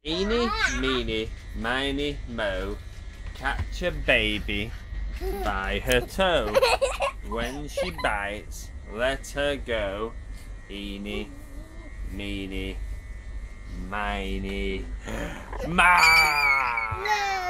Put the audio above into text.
Eeny, meeny, miny, mo, catch a baby by her toe. When she bites, let her go. Eeny, meeny, miny, mouse.